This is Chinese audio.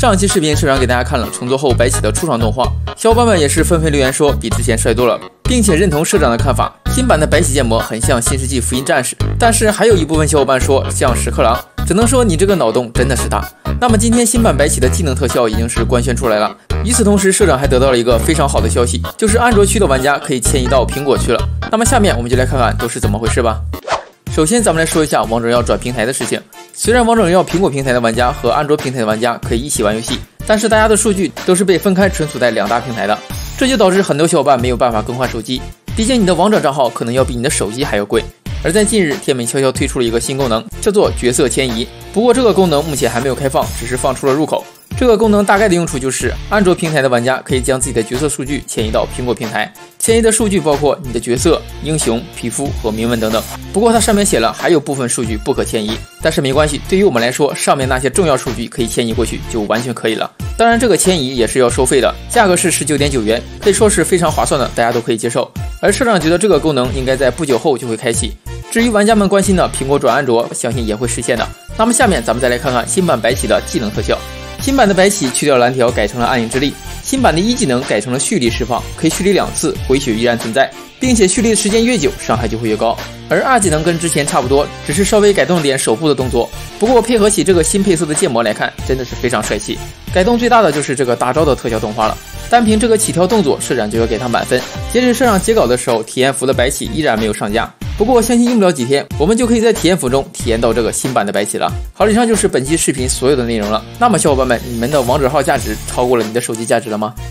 上期视频社长给大家看了重做后白起的出场动画，小伙伴们也是纷纷留言说比之前帅多了，并且认同社长的看法，新版的白起建模很像新世纪福音战士，但是还有一部分小伙伴说像屎壳郎，只能说你这个脑洞真的是大。那么今天新版白起的技能特效已经是官宣出来了，与此同时社长还得到了一个非常好的消息，就是安卓区的玩家可以迁移到苹果区了。那么下面我们就来看看都是怎么回事吧。首先咱们来说一下王者荣耀转平台的事情。虽然王者荣耀苹果平台的玩家和安卓平台的玩家可以一起玩游戏，但是大家的数据都是被分开存储在两大平台的，这就导致很多小伙伴没有办法更换手机，毕竟你的王者账号可能要比你的手机还要贵。而在近日，天美悄悄推出了一个新功能，叫做角色迁移，不过这个功能目前还没有开放，只是放出了入口。这个功能大概的用处就是，安卓平台的玩家可以将自己的角色数据迁移到苹果平台，迁移的数据包括你的角色、英雄、皮肤和铭文等等。不过它上面写了还有部分数据不可迁移，但是没关系，对于我们来说，上面那些重要数据可以迁移过去就完全可以了。当然这个迁移也是要收费的，价格是19.9元，可以说是非常划算的，大家都可以接受。而社长觉得这个功能应该在不久后就会开启。至于玩家们关心的苹果转安卓，相信也会实现的。那么下面咱们再来看看新版白起的技能特效。新版的白起去掉蓝条，改成了暗影之力。新版的一技能改成了蓄力释放，可以蓄力2次，回血依然存在，并且蓄力的时间越久，伤害就会越高。而二技能跟之前差不多，只是稍微改动了点手部的动作。不过配合起这个新配色的建模来看，真的是非常帅气。改动最大的就是这个大招的特效动画了，单凭这个起跳动作，社长就要给他满分。截止社长截稿的时候，体验服的白起依然没有上架。不过我相信用不了几天，我们就可以在体验服中体验到这个新版的白起了。好，以上就是本期视频所有的内容了。那么小伙伴们，你们的王者号价值超过了你的手机价值了吗？